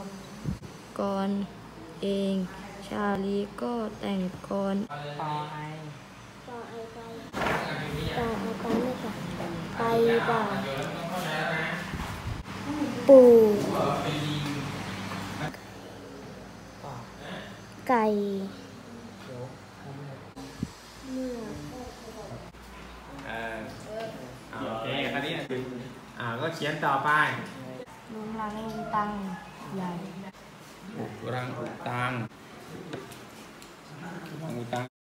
กรเองชาลีก็แต่งกรปอไอไปบ่าปู่ไก่โอเคคราวนี้ก็เขียนต่อไปลุงรังลุงตังใหญ่อุรังอุตังอุตัง